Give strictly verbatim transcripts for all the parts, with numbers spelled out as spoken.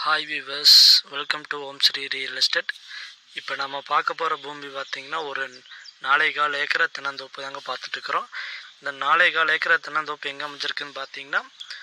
Hi viewers, welcome to Om Shri Real Estate. இப்போ நம்ம பார்க்க போகிற பூமி பார்த்திங்கன்னா ஒரு நாலே கால் ஏக்கரை தென்னந்தோப்பு தாங்க பார்த்துட்ருக்குறோம். இந்த நாலே கால் ஏக்கரை தென்னந்தோப்பு எங்கே அமைஞ்சிருக்குன்னு பார்த்தீங்கன்னா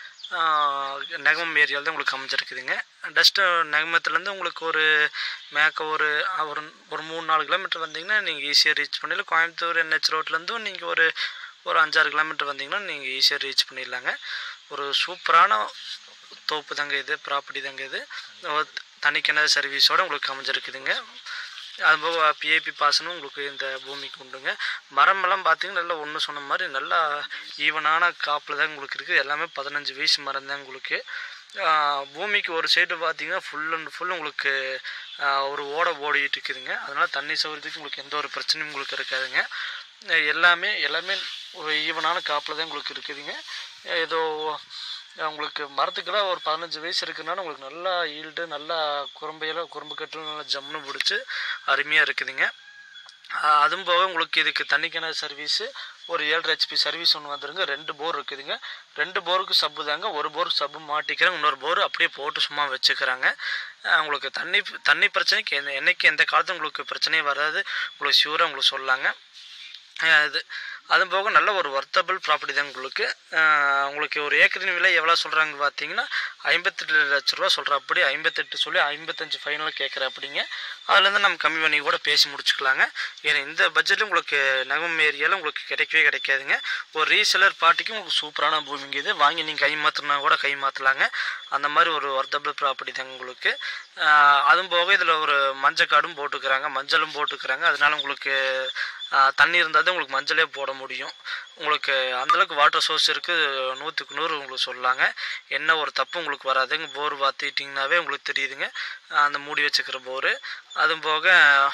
நெகமம் ஏரியாவில் தான் உங்களுக்கு அமைஞ்சிருக்குதுங்க. டஸ்ட்டு நெகமத்துலேருந்து உங்களுக்கு ஒரு மேக்க ஒரு ஒரு ஒரு மூணு நாலு கிலோமீட்டர் வந்தீங்கன்னா நீங்கள் ஈஸியாக ரீச் பண்ணிடலாம். கோயம்புத்தூர் என்ஹெச் ரோட்லேருந்தும் நீங்கள் ஒரு ஒரு அஞ்சாறு கிலோமீட்டர் வந்தீங்கன்னா நீங்கள் ஈஸியாக ரீச் பண்ணிடலாங்க. ஒரு சூப்பரான தோப்பு தாங்க இது, ப்ராப்பர்ட்டி தாங்க இது. தனிக்கிணறு சர்வீஸோடு உங்களுக்கு அமைஞ்சிருக்குதுங்க. அதுபோக பிஏபி பாசனும் உங்களுக்கு இந்த பூமிக்கு உண்டுங்க. மரமெல்லாம் பார்த்தீங்கன்னா நல்லா ஒன்று சொன்ன மாதிரி நல்லா ஈவனான காப்பில் தான் உங்களுக்கு இருக்குது. எல்லாமே பதினஞ்சு வயசு மரம் தான் உங்களுக்கு. பூமிக்கு ஒரு சைடு பார்த்தீங்கன்னா ஃபுல் அண்ட் ஃபுல் உங்களுக்கு ஒரு ஓடை ஓடிட்டு இருக்குதுங்க. அதனால் தண்ணி சௌகரியத்துக்கு உங்களுக்கு எந்த ஒரு பிரச்சனையும் உங்களுக்கு இருக்காதுங்க. எல்லாமே எல்லாமே ஒரு ஈவனான காப்பில் தான் உங்களுக்கு இருக்குதுங்க. ஏதோ உங்களுக்கு மரத்துக்கெல்லாம் ஒரு பதினஞ்சு வயசு இருக்குதுனால உங்களுக்கு நல்லா ஈல்டு, நல்லா குறும்பையெல்லாம் குறும்பு கட்டு நல்லா ஜம்னு பிடிச்சி அருமையாக இருக்குதுங்க. அதுவும் போக உங்களுக்கு இதுக்கு தண்ணி கிணறு சர்வீஸு ஒரு ஏழரை ஹெச்பி சர்வீஸ் ஒன்று வந்துருங்க. ரெண்டு போர் இருக்குதுங்க. ரெண்டு போருக்கு சப்பு தாங்க. ஒரு போருக்கு சப்பு மாட்டிக்கிறாங்க, இன்னொரு போர் அப்படியே போட்டு சும்மா வச்சுக்கிறாங்க. உங்களுக்கு தண்ணி தண்ணி பிரச்சனைக்கு எந்த என்றைக்கு எந்த காலத்தும் உங்களுக்கு பிரச்சனையே வராது, உங்களுக்கு ஷூராக உங்களுக்கு சொல்லலாங்க. இது அதுவும் போக நல்ல ஒரு ஒர்த்தபிள் ப்ராப்பர்ட்டி தான் உங்களுக்கு. உங்களுக்கு ஒரு ஏக்கரின் விலை எவ்வளோ சொல்கிறாங்க பார்த்தீங்கன்னா ஐம்பத்தெட்டு லட்ச ரூபா சொல்கிற அப்படி ஐம்பத்தெட்டு சொல்லி ஐம்பத்தஞ்சு ஃபைனல் கேட்குற அப்படிங்க. அதுலேருந்து நம்ம கம்மி பண்ணி கூட பேசி முடிச்சுக்கலாங்க. ஏன்னா இந்த பட்ஜெட்டில் உங்களுக்கு நெகமம் ஏரியாவில் உங்களுக்கு கிடைக்கவே கிடைக்காதுங்க. ஒரு ரீசெலர் பார்ட்டிக்கு உங்களுக்கு சூப்பரான பூமிங்க இது. வாங்கி நீங்கள் கை மாற்றினா கூட கை மாற்றலாங்க. அந்த மாதிரி ஒரு ஒர்த்தபிள் ப்ராப்பர்ட்டி தாங்க உங்களுக்கு. அதுவும் போக இதில் ஒரு மஞ்சள் காடும் போட்டுக்கிறாங்க, மஞ்சளும் போட்டுக்கிறாங்க. அதனால உங்களுக்கு தண்ணி இருந்தால் தான் உங்களுக்கு மஞ்சளே போட முடியும். உங்களுக்கு அந்தளவுக்கு வாட்டர் சோர்ஸ் இருக்குது, நூற்றுக்கு நூறு உங்களுக்கு சொல்லலாங்க. என்ன ஒரு தப்பு உங்களுக்கு வராதுங்க. போர் பார்த்துக்கிட்டிங்கனாவே உங்களுக்கு தெரியுதுங்க, அந்த மூடி வச்சுக்கிற போரு. அதுவும் போக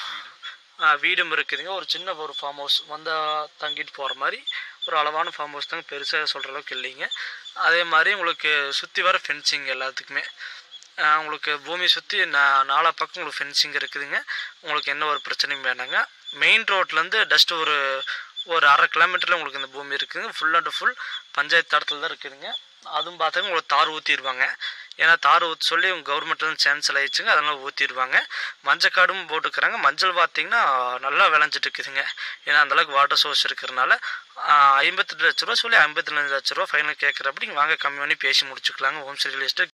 வீடும் இருக்குதுங்க. ஒரு சின்ன ஒரு ஃபார்ம் ஹவுஸ் வந்தால் தங்கிட்டு போகிற மாதிரி ஒரு அளவான ஃபார்ம் ஹவுஸ் தாங்க, பெருசாக சொல்கிற அளவுக்கு இல்லைங்க. அதே மாதிரி உங்களுக்கு சுற்றி வர ஃபென்சிங் எல்லாத்துக்குமே உங்களுக்கு பூமி சுற்றி நான் நாலா பக்கம் உங்களுக்கு ஃபென்சிங் இருக்குதுங்க. உங்களுக்கு என்ன ஒரு பிரச்சனையும் வேணாங்க. மெயின் ரோட்லேருந்து டஸ்ட்டு ஒரு ஒரு அரை கிலோமீட்டரில் உங்களுக்கு இந்த பூமி இருக்குதுங்க. ஃபுல் அண்ட் ஃபுல் பஞ்சாயத்து தடத்தில் தான் இருக்குதுங்க. அதுவும் பார்த்தாங்க உங்களுக்கு தார் ஊற்றிடுவாங்க. ஏன்னா தார் ஊற்றி சொல்லி கவர்மெண்ட்லேருந்து சேன்சல் ஆயிடுச்சுங்க, அதெல்லாம் ஊற்றிடுவாங்க. மஞ்சள் காடும் போட்டுக்கிறாங்க. மஞ்சள் பார்த்திங்கன்னா நல்லா விளைஞ்சிட்டு இருக்குதுங்க. ஏன்னா அந்தளவுக்கு வாட்டர் சோர்ஸ் இருக்கிறனால ஐம்பத்தெட்டு லட்ச ரூபா சொல்லி ஐம்பத்தி ரெண்டு லட்ச ரூபா ஃபைனல் கேட்குற அப்படி வாங்க கம்மி பண்ணி பேசி முடிச்சுக்கலாங்க. Om Sri real estate.